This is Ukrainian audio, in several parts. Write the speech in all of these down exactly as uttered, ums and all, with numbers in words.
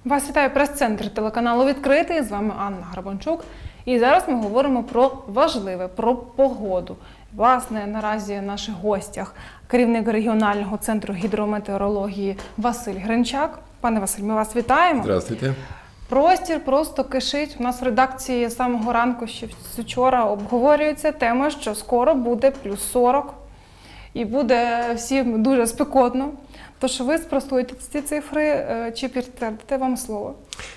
Вас вітає прес-центр телеканалу «Відкритий». З вами Анна Грабанчук. І зараз ми говоримо про важливе, про погоду. Власне, наразі в наших гостях керівник регіонального центру гідрометеорології Василь Гринчак. Пане Василь, ми вас вітаємо. Здравствуйте. Простір просто кишить. У нас в редакції з самого ранку, ще вчора, обговорюється тема, що скоро буде плюс сорок. І буде всім дуже спекотно. Тож ви спростуєте ці цифри чи підтвердите, вам слово?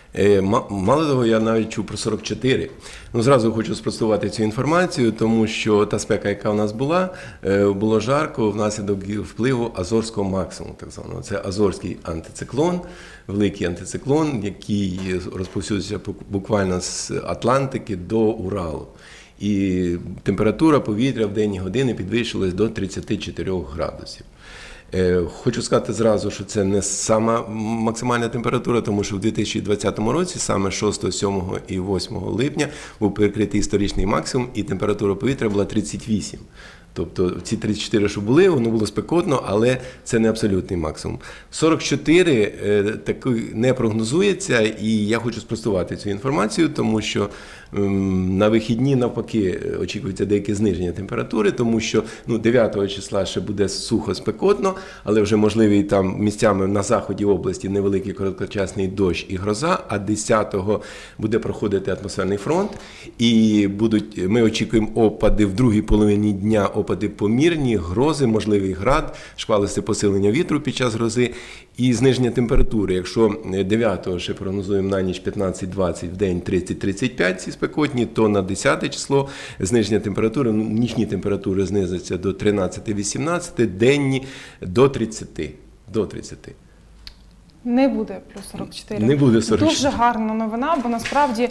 Мало того, я навіть чув про сорок чотири. Ну, зразу хочу спростувати цю інформацію, тому що та спека, яка в нас була, було жарко внаслідок впливу Азорського максимуму, так званого. Це Азорський антициклон, великий антициклон, який розповсюдився буквально з Атлантики до Уралу. І температура повітря в денні години підвищилась до тридцяти чотирьох градусів. Хочу сказати зразу, що це не сама максимальна температура, тому що в дві тисячі двадцятому році, саме шостого, сьомого і восьмого липня, був перекритий історичний максимум, і температура повітря була тридцять вісім. Тобто ці тридцять чотири, що були, воно було спекотно, але це не абсолютний максимум. сорок чотири таки не прогнозується, і я хочу спростувати цю інформацію, тому що на вихідні, навпаки, очікується деяке зниження температури, тому що ну, дев'ятого числа ще буде сухо спекотно, але вже можливий там місцями на заході області невеликий короткочасний дощ і гроза, а десятого буде проходити атмосферний фронт, і будуть, ми очікуємо опади в другій половині дня, опади помірні, грози, можливий град, шквалисте посилення вітру під час грози і зниження температури. Якщо дев'ятого ще прогнозуємо на ніч п'ятнадцять двадцять, в день тридцять тридцять п'ять ці спекотні, то на десяте число зниження температури, ну, нічні температури знизяться до тринадцяти вісімнадцяти, денні до тридцяти. До тридцяти. Не буде плюс сорок чотири. Не буде сорок чотири. Дуже гарна новина, бо насправді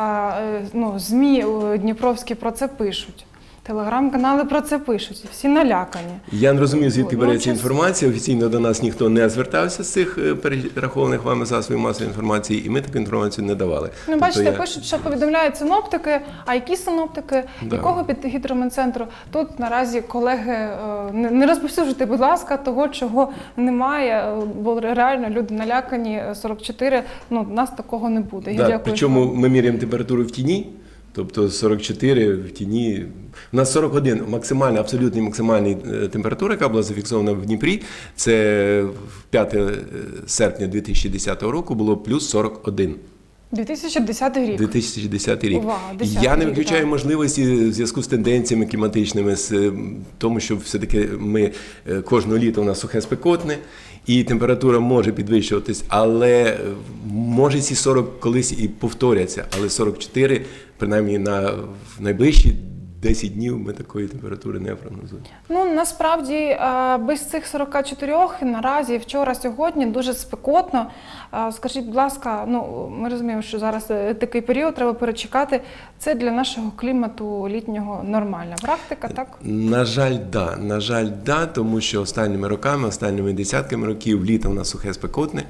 ну, ЗМІ дніпровські про це пишуть. Телеграм-канали про це пишуть, всі налякані. Я не розумію, звідки береться інформація. Офіційно до нас ніхто не звертався з цих перерахованих вами засобів масової інформації, і ми таку інформацію не давали. Ну, тобто бачите, я... пишуть, що повідомляють синоптики, а які синоптики, да. Якого під гідрометцентру. Тут наразі, колеги, не розповсюджуйте, будь ласка, того, чого немає, бо реально люди налякані, сорок чотири, ну, у нас такого не буде. Да, причому ми міряємо температуру в тіні. Тобто сорок чотири в тіні. У нас сорок один максимальна, абсолютна максимальна температура, яка була зафіксована в Дніпрі. Це п'ятого серпня дві тисячі десятого року було плюс сорок один. дві тисячі десятий рік. дві тисячі десятий рік. Увага, Я не виключаю рік, можливості в зв'язку з тенденціями кліматичними, з тому, що все-таки ми кожного літа у нас сухе спекотне, і температура може підвищуватись, але може ці сорок колись і повторяться, але сорок чотири, принаймні на найближчі десять днів ми такої температури не прогнозуємо. Ну, насправді, без цих сорока чотирьох наразі, вчора, сьогодні дуже спекотно. Скажіть, будь ласка, ну, ми розуміємо, що зараз такий період, треба перечекати. Це для нашого клімату літнього нормальна практика, так? На жаль, да. На жаль, да, тому що останніми роками, останніми десятками років літо у нас сухе спекотне.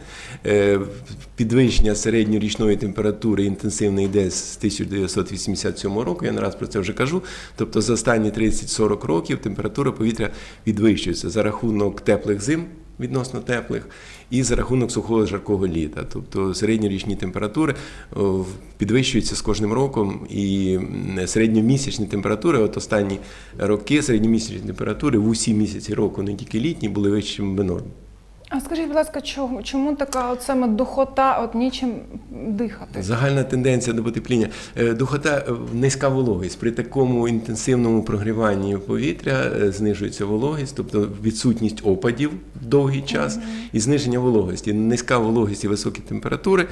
Підвищення середньорічної температури інтенсивно йде з тисяча дев'ятсот вісімдесят сьомого року, я не раз про це вже кажу. Тобто за останні тридцять-сорок років температура повітря підвищується за рахунок теплих зим, відносно теплих, і за рахунок сухого жаркого літа. Тобто середньорічні температури підвищуються з кожним роком, і середньомісячні температури, от останні роки середньомісячні температури в усі місяці року, не тільки літні, були вищими норм. А скажіть, будь ласка, чому, чому така от саме духота, от нічим дихати? Загальна тенденція до потепління. Духота, низька вологість. При такому інтенсивному прогріванні повітря знижується вологість, тобто відсутність опадів довгий час mm-hmm. і зниження вологості. Низька вологість і високі температури,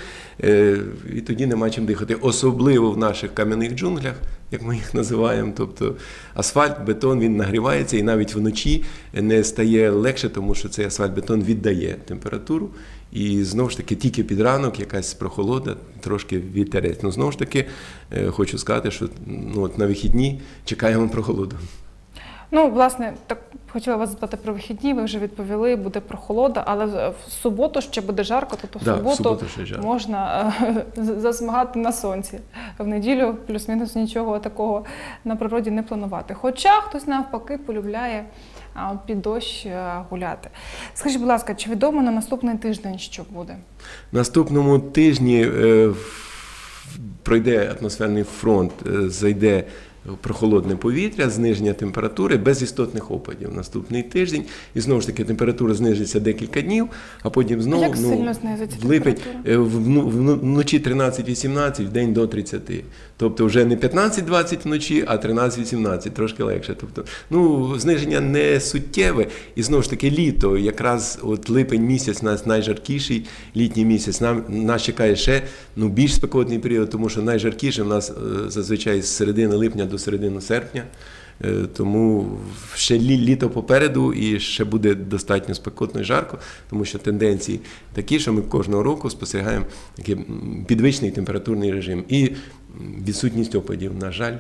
і тоді нема чим дихати. Особливо в наших кам'яних джунглях, як ми їх називаємо, тобто асфальт, бетон, він нагрівається і навіть вночі не стає легше, тому що цей асфальт-бетон віддає температуру. І знову ж таки тільки під ранок якась прохолода, трошки вітерець. Ну знову ж таки хочу сказати, що ну, от на вихідні чекаємо прохолоду. Ну, власне, так хотіла вас запитати про вихідні, ви вже відповіли, буде прохолода, але в суботу ще буде жарко, тобто в да, суботу, в суботу можна засмагати на сонці. В неділю плюс-мінус нічого такого на природі не планувати. Хоча хтось навпаки полюбляє а, під дощ а, гуляти. Скажіть, будь ласка, чи відомо на наступний тиждень, що буде? Наступному тижні е, в- пройде атмосферний фронт, е, зайде прохолодне повітря, зниження температури без істотних опадів. Наступний тиждень. І знову ж таки температура знижиться декілька днів, а потім знову Як сильно знизиться в липень, температура? е, вну- вну- вночі тринадцять-вісімнадцять, в день до тридцяти. Тобто вже не п'ятнадцять-двадцять вночі, а тринадцять-вісімнадцять, трошки легше. Тобто, ну, зниження не суттєве. І знову ж таки літо, якраз от липень місяць, у нас найжаркіший літній місяць. Нам, нас чекає ще ну, більш спекотний період, тому що найжаркіше в нас е, зазвичай з середини липня до середини серпня. Е, Тому ще лі- літо попереду і ще буде достатньо спекотно і жарко, тому що тенденції такі, що ми кожного року спостерігаємо такий м, підвищений температурний режим і м, відсутність опадів, на жаль.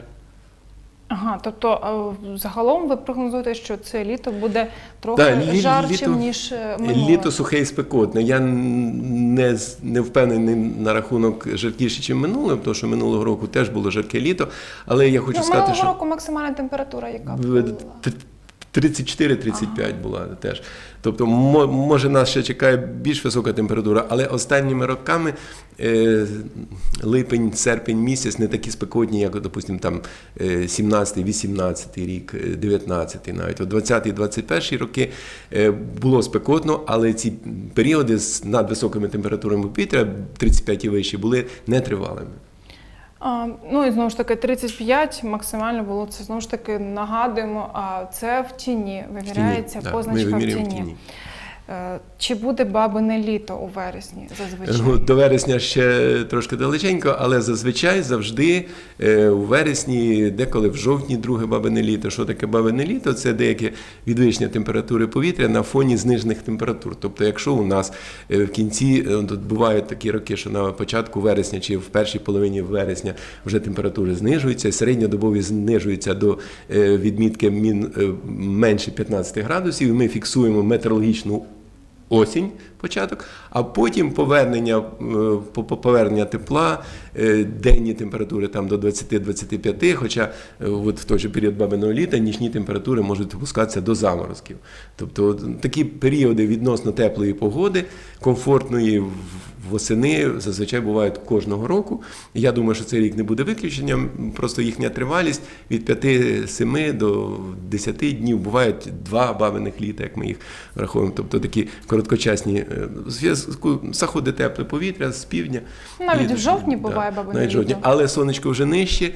Ага, тобто а, загалом ви прогнозуєте, що це літо буде трохи Так, лі- жарчим, літо- ніж е, минуле? Літо сухе і спекотне. Я не, з- не впевнений на рахунок жаркіше, ніж минуле, тому що минулого року теж було жарке літо, але я хочу Ну, сказати, минулого що року максимальна температура яка в- була? т- тридцять чотири тридцять п'ять була теж. Тобто, мо- може, нас ще чекає більш висока температура, але останніми роками е, липень, серпень місяць не такі спекотні, як, допустимо, там е, сімнадцятий, вісімнадцятий рік, е, дев'ятнадцятий навіть. От двадцятий, двадцять перший роки е, було спекотно, але ці періоди з надвисокими температурами повітря, тридцять п'ять і вище, були нетривалими. А, ну і знову ж таки тридцять п'ять максимально було, це знову ж таки нагадуємо, а це в тіні, виміряється В тіні, да, ми позначка в вимірюємо тіні. в тіні. Е, Чи буде бабине літо у вересні зазвичай? Ну, до вересня ще трошки далеченько, але зазвичай завжди е, у вересні, деколи в жовтні, друге бабине літо. Що таке бабине літо? Це деяке підвищення температури повітря на фоні знижених температур. Тобто, якщо у нас е, в кінці, е, тут бувають такі роки, що на початку вересня чи в першій половині вересня вже температури знижуються, середньодобові знижуються до е, відмітки мін, е, менше п'ятнадцять градусів, і ми фіксуємо метеорологічну осінь, початок, а потім повернення, е, по- по- повернення тепла, е, денні температури там до двадцять-двадцять п'ять, хоча е, от в той же період бабиного літа нічні температури можуть опускатися до заморозків. Тобто от такі періоди відносно теплої погоди, комфортної в- восени зазвичай бувають кожного року. Я думаю, що цей рік не буде виключенням, просто їхня тривалість від п'яти-семи до десяти днів. Бувають два бабиних літа, як ми їх рахуємо. Тобто такі короткочасні е, в зв'язку заходить тепле повітря з півдня. Навіть І- в жовтні да, буває бабине навіть в жовтні. літо. Але сонечко вже нижче,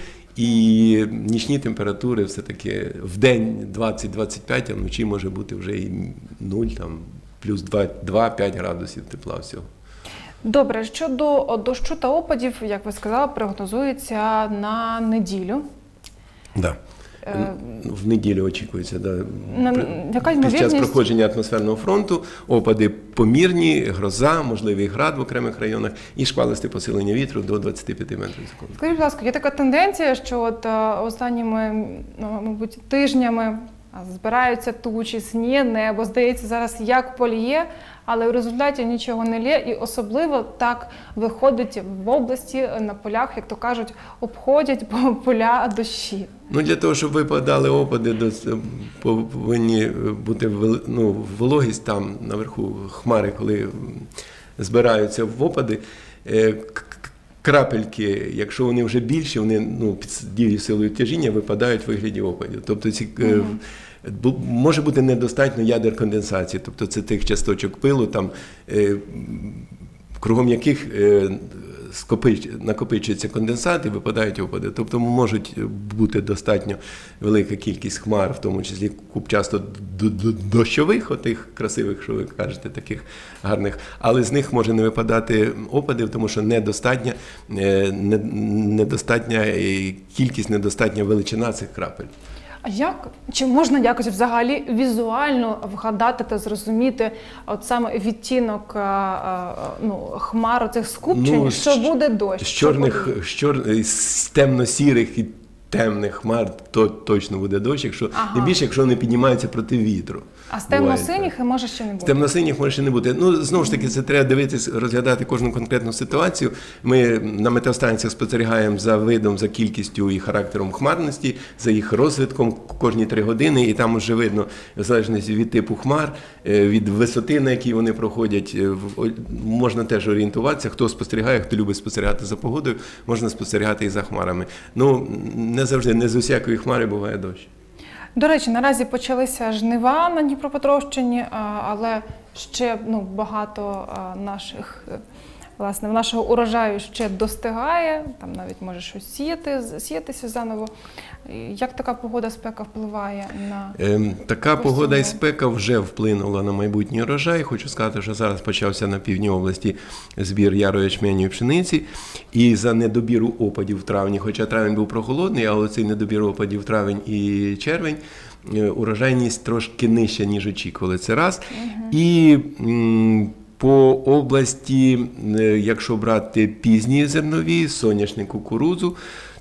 і нічні температури все-таки в день двадцять-двадцять п'ять, а вночі може бути вже і нуль, там, плюс два-п'ять градусів тепла всього. Добре, щодо дощу та опадів, як ви сказали, прогнозується на неділю. Да. Е, В неділю очікується, да. На- При- яка під час ймовірність? проходження атмосферного фронту опади помірні, гроза, можливий град в окремих районах і шквалисте посилення вітру до двадцяти п'яти метрів в секунду. Скажіть, будь ласка, є така тенденція, що от е, останніми, ну, мабуть, тижнями а, збираються тучі, сніє, небо, здається, зараз як поліє, але в результаті нічого не лє, і особливо так виходить в області на полях, як то кажуть, обходять по- поля дощі. Ну, для того, щоб випадали опади, до- повинні бути вел- ну, вологість там наверху, хмари, коли м, збираються в опади. Е, к- к- Крапельки, якщо вони вже більші, вони ну, під дією силою тяжіння випадають в вигляді опадів. Тобто ці, е, бу- може бути недостатньо ядер конденсації, тобто це тих часточок пилу, там, е, кругом яких е, скопич- накопичується конденсат і випадають опади. Тобто можуть бути достатньо велика кількість хмар, в тому числі купчасто д- д- дощових, отих красивих, що ви кажете, таких гарних, але з них може не випадати опадів, тому що недостатня, е, не- недостатня е, кількість, недостатня величина цих крапель. А як, чи можна якось взагалі візуально вгадати та зрозуміти от саме відтінок а, а, ну, хмар, цих скупчень, Ну, що з- буде дощ? З що чорних, буде? з, чор... з темно-сірих і темних хмар то точно буде дощ, якщо Ага. тим більше, якщо вони піднімаються проти вітру. А з Буває, темно-синіх і може ще не З бути? темно-синіх може ще не бути. Ну, знову ж таки, це треба дивитись, розглядати кожну конкретну ситуацію. Ми на метеостанціях спостерігаємо за видом, за кількістю і характером хмарності, за їх розвитком кожні три години, і там вже видно, в залежності від типу хмар, від висоти, на якій вони проходять, можна теж орієнтуватися. Хто спостерігає, хто любить спостерігати за погодою, можна спостерігати і за хмарами. Ну, не завжди, не з усякої хмари буває дощ. До речі, наразі почалися жнива на Дніпропетровщині, а, але ще ну, багато а, наших, е, власне, нашого урожаю ще достигає, там навіть може щось сіяти, сіятися заново. І як така погода, спека впливає на Ем, така посівну? погода і спека вже вплинула на майбутній урожай. Хочу сказати, що зараз почався на півдні області збір ярої ячменю і пшениці. І за недобіру опадів в травні, хоча травень був прохолодний, але цей недобір опадів в травень і червень, е, урожайність трошки нижча, ніж очікували. Це раз. Угу. І м, по області, е, якщо брати пізні зернові, соняшник, кукурудзу,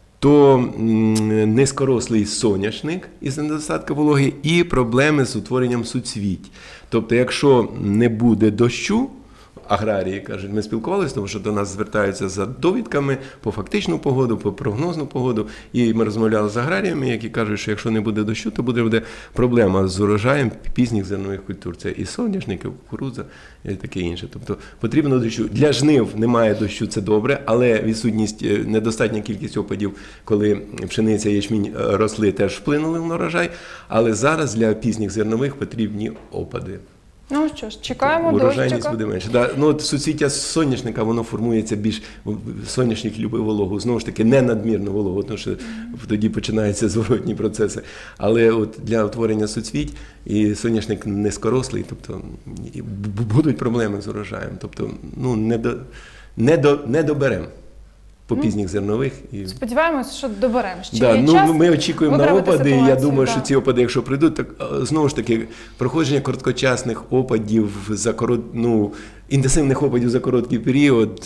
то низькорослий соняшник із недостатку вологи і проблеми з утворенням суцвіть. Тобто, якщо не буде дощу, аграрії кажуть, ми спілкувалися, тому що до нас звертаються за довідками по фактичну погоду, по прогнозну погоду, і ми розмовляли з аграріями, які кажуть, що якщо не буде дощу, то буде, буде проблема з урожаєм пізніх зернових культур. Це і соняшник, і кукурудза, і таке інше. Тобто потрібно дощу. Для жнив немає дощу, це добре, але відсутність, недостатня кількість опадів, коли пшениця і ячмінь росли, теж вплинули на урожай, але зараз для пізніх зернових потрібні опади. Ну що ж, чекаємо урожайність дощика. буде менше. Да, ну, от суцвіття соняшника, воно формується більш, соняшник любить вологу, знову ж таки, не надмірну вологу, тому що mm-hmm. тоді починаються зворотні процеси. Але от для утворення суцвіть і соняшник низькорослий, тобто і будуть проблеми з урожаєм. Тобто, ну, не, до, не, до, не доберемо по пізніх зернових. І... Сподіваємось, що доберемо. Ще да, є ну, час ми очікуємо на опади, і я думаю, да. що ці опади, якщо прийдуть, так знову ж таки, проходження короткочасних опадів, за корот... ну, інтенсивних опадів за короткий період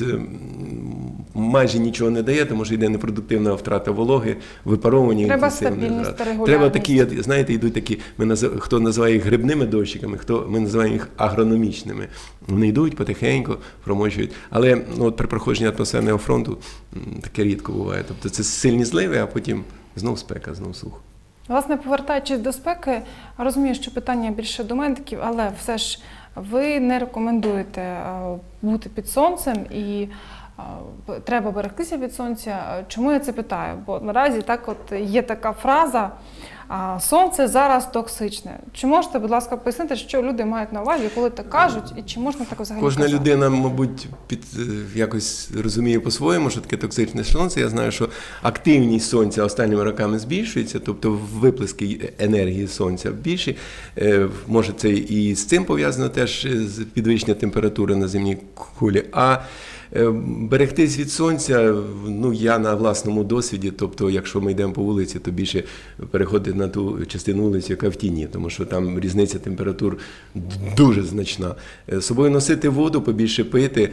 майже нічого не дає, тому що йде непродуктивна втрата вологи, випаровування. Треба стабільність та регулярність. Треба такі, знаєте, йдуть такі, ми назив... хто називає їх грибними дощиками, хто ми називаємо їх агрономічними. Вони йдуть потихеньку, промочують. Але ну, от при проходженні атмосферного фронту таке рідко буває. Тобто це сильні зливи, а потім знов спека, знов сухо. Власне, повертаючись до спеки, розумію, що питання більше до медиків, але все ж ви не рекомендуєте бути під сонцем і треба берегтися від сонця. Чому я це питаю? Бо наразі так от є така фраза «сонце зараз токсичне». Чи можете, будь ласка, пояснити, що люди мають на увазі, коли так кажуть, і чи можна так взагалі Кожна казати? людина, мабуть, під, якось розуміє по-своєму, що таке токсичне сонце. Я знаю, що активність сонця останніми роками збільшується, тобто виплески енергії сонця більші. Може, це і з цим пов'язано теж, з підвищенням температури на земній кулі. А берегтись від сонця, ну, я на власному досвіді, тобто, якщо ми йдемо по вулиці, то більше переходити на ту частину вулиці, яка в тіні, тому що там різниця температур дуже значна. З собою носити воду, побільше пити,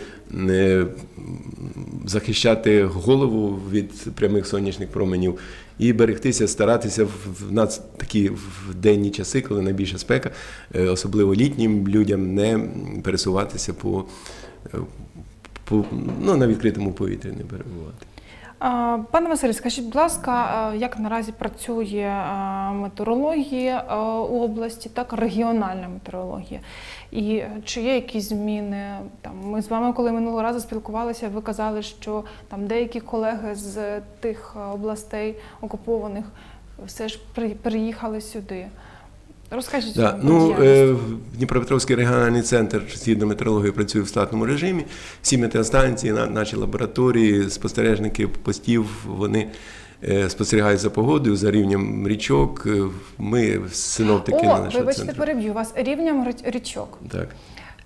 захищати голову від прямих сонячних променів і берегтися, старатися в нас такі в денні часи, коли найбільша спека, особливо літнім людям, не пересуватися по По, ну, на відкритому повітрі не перебувати. Пане Василю, скажіть, будь ласка, як наразі працює метеорологія у області, так, регіональна метеорологія? І чи є якісь зміни? Там, ми з вами, коли минулого разу спілкувалися, ви казали, що там деякі колеги з тих областей окупованих все ж приїхали сюди. Розкажіть. Да. Ну, е, Дніпропетровський регіональний центр згідно метеорології працює в штатному режимі. Всі метеостанції, наші лабораторії, спостережники постів, вони е, спостерігають за погодою, за рівнем річок. Ми синоптики О, на нашого вибачте, центру. переб'ю вас. Рівнем річок. Так.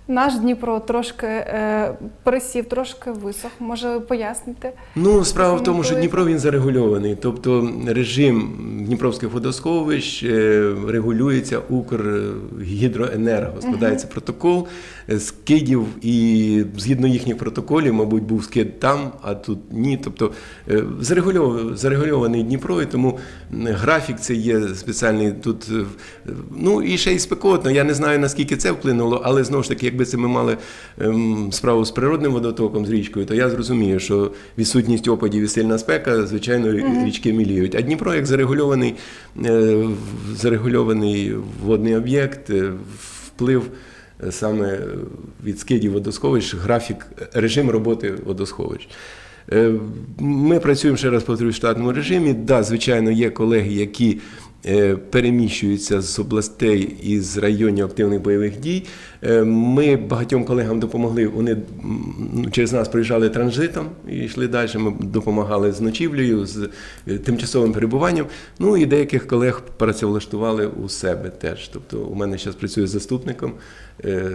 Наш Дніпро трошки е, пересів, трошки висох. Може пояснити? Ну, справа в тому, що Коментуєте? Дніпро він зарегульований. Тобто режим Дніпровських водосховищ е, регулюється Укргідроенерго. Складається протокол з кидів, і згідно їхніх протоколів, мабуть, був скид там, а тут ні. Тобто е, зарегульов- зарегульований Дніпро, і тому графік це є спеціальний тут. е, Ну і ще й спекотно. Я не знаю, наскільки це вплинуло, але знову ж таки, якби це ми мали ем, справу з природним водотоком, з річкою, то я зрозумію, що відсутність опадів і сильна спека, звичайно, mm-hmm. річки міліють. А Дніпро як зарегульований, е, зарегульований водний об'єкт, е, вплив е, саме від скидів водосховищ, графік, режим роботи водосховищ. Е, Ми працюємо, ще раз повторюю, в штатному режимі. Да, звичайно, є колеги, які е, переміщуються з областей і з районів активних бойових дій. Е, Ми багатьом колегам допомогли, вони м, через нас приїжджали транзитом і йшли далі. Ми допомагали з ночівлею, з е, тимчасовим перебуванням. Ну і деяких колег працевлаштували у себе теж. Тобто у мене зараз працює заступником е,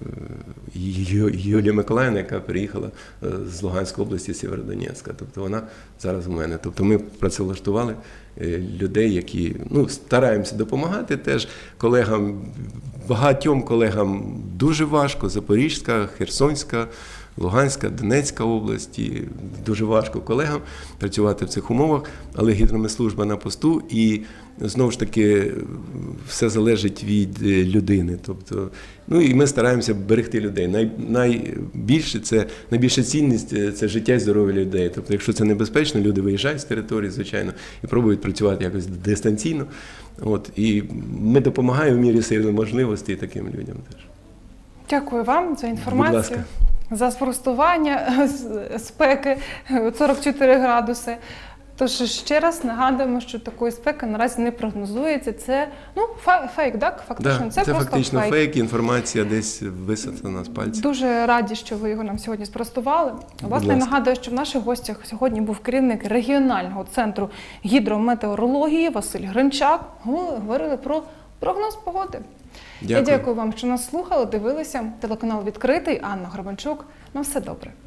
Ю- Юлія Миколаївна, яка приїхала е, з Луганської області, Сєвєродонецька. Тобто вона зараз у мене. Тобто ми працевлаштували е, людей, які, ну, стараємося допомагати теж колегам, багатьом колегам дуже важко, Запорізька, Херсонська, Луганська, Донецька області, дуже важко колегам працювати в цих умовах, але гідромедслужба на посту, і знову ж таки все залежить від людини. Тобто, ну і ми стараємося берегти людей. Най, найбільше це, найбільша цінність – це життя і здоров'я людей. Тобто, якщо це небезпечно, люди виїжджають з території, звичайно, і пробують працювати якось дистанційно. От, і ми допомагаємо в мірі сили можливостей таким людям теж. Дякую вам за інформацію. Будь ласка. За спростування спеки сорок чотири градуси. Тож ще раз нагадуємо, що такої спеки наразі не прогнозується. Це ну, фейк, так? Фактично, Да, це, це просто фактично фейк. фейк, інформація десь висосана з пальців. Дуже раді, що ви його нам сьогодні спростували. Власне, ласка. нагадую, що в наших гостях сьогодні був керівник регіонального центру гідрометеорології Василь Гринчак. Говорили про прогноз погоди. Дякую. Я дякую вам, що нас слухали, дивилися. Телеканал «Відкритий», Анна Грабанчук. На все добре.